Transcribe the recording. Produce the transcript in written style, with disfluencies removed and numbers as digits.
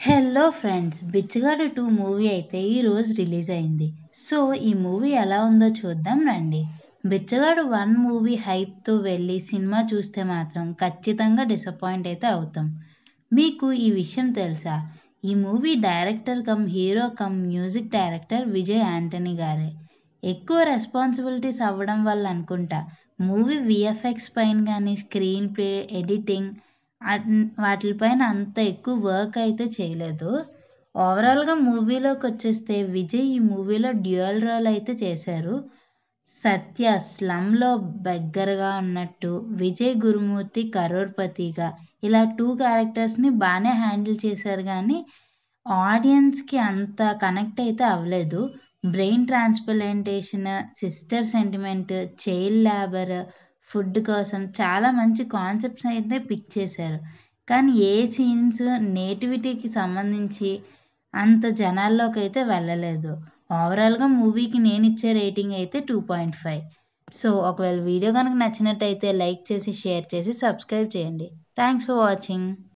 Hello friends, 'బిచ్చగాడు 2' movie అయితే ఈరోజు release అయింది. సో ఈ మూవీ ఎలా ఉందో చూద్దాం రండి. 'బిచ్చగాడు 1' మూవీ హైప్తో వెళ్ళి సినిమా చూస్తే మాత్రం ఖచ్చితంగా డిసప్పాయింట్ అయితే అవుతాం. మీకు ఈ విషయం తెలుసా? ఈ movie director cum hero cum music director Vijay Antony గారే. ఎక్కువ రెస్పాన్సిబిలిటీస్ అవ్వడం వల్ల అనుకుంటా మూవీ విఎఫ్ఎక్స్ పైన కానీ, స్క్రీన్ ప్లే, ఎడిటింగ్ వాటిపైన అంత ఎక్కువ వర్క్ అయితే చేయలేదు. ఓవరాల్గా మూవీలోకి వచ్చేస్తే విజయ్ ఈ మూవీలో డ్యూయల్ రోల్ అయితే చేశారు. సత్య స్లమ్లో బెగ్గరగా ఉన్నట్టు, విజయ్ గురుమూర్తి కరోడ్పతిగా, ఇలా 2 క్యారెక్టర్స్ని బాగానే హ్యాండిల్ చేశారు. కానీ ఆడియన్స్కి అంత కనెక్ట్ అయితే అవ్వలేదు. Brain transplantation, sister sentiment, child labour, food కోసం చాలా మంచి కాన్సెప్ట్స్ అయితే పిక్ చేశారు. కానీ ఏ సీన్స్ నేటివిటీకి సంబంధించి అంత జనాల్లోకి అయితే వెళ్ళలేదు. ఓవరాల్గా మూవీకి నేను ఇచ్చే రేటింగ్ అయితే 2.5. సో ఒకవేళ వీడియో కనుక నచ్చినట్టయితే లైక్ చేసి, షేర్ చేసి, సబ్స్క్రైబ్ చేయండి. Thanks for watching.